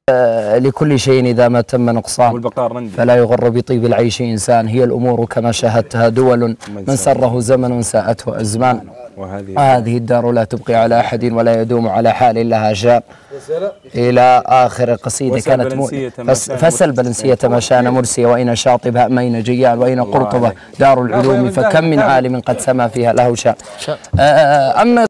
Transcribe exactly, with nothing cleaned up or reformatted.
لكل شيء إذا ما تم نقصان فلا يغر بطيب العيش إنسان. هي الأمور كما شاهدتها دول، من سره زمن ساءته أزمان، وهذه الدار لا تبقي على أحد ولا يدوم على حال لها شان. إلى آخر قصيدة كانت فس فسل بلنسية ما شان مرسية، وإن شاطبها أمين جيال، وإن قرطبة دار العلوم فكم من عالم قد سما فيها له شان. أما